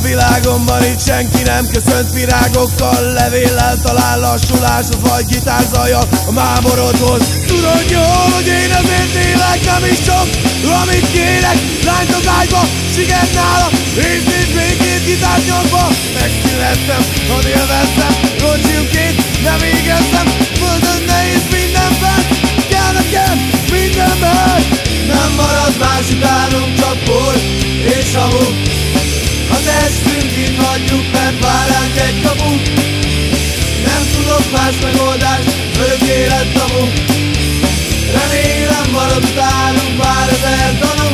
világomban itt senki nem köszönt virágokkal, levéllel talál lassuláshoz vagy gitárzajjal a mámorodhoz. Tudod jól, hogy én azért élek, nem is csak amit kérek. Lányt az ágyba, siket nála, és nincs még két gitárt nyomba. Megszülettem, hadd élvezzem, roncsiumként nem égezzem. Földön nehéz mindenben, kell nekem mindenben. Nem marad más utánunk, csak por és hamu. A testünk itt hagyjuk, mert vár ránk egy kapu. Nem tudok más megoldást, örök élettamu. Remélem marad utánunk pár ezer tanú.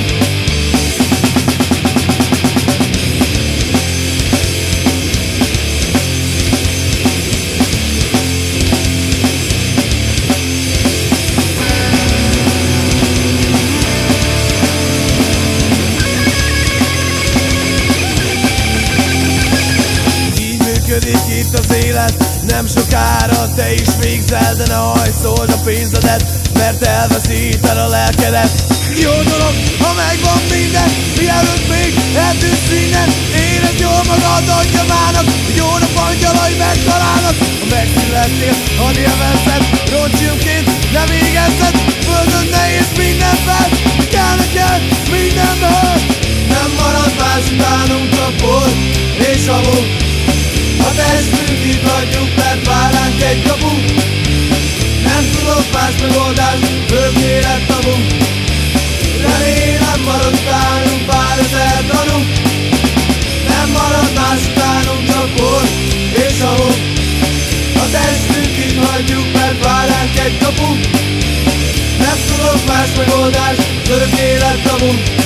Itt az élet, nem sokára te is végzel, de ne hajszold a pénzedet, mert elveszíted a lelkedet. Jó dolog, ha megvan minden, mielőtt még eltűnsz innen. Érezd jól magad agyjamának, hogy jó nap angyalai megtalálnak. Ha megszülettél, hadd élvezzed, roncsiumként nem égezzed. Földön nehéz mindenben, kell neked mindenben. Nem marad más utánunk, csak por és hamu. A testünk itt hagyjuk, mert vár ránk egy kapu. Nem tudok más megoldást, örök élettamu. Remélem marad utánunk pár ezer tanú. Nem marad más utánunk, csak por és hamu. A testünk itt hagyjuk, mert vár ránk egy kapu. Nem tudok más megoldást, örök élettamu.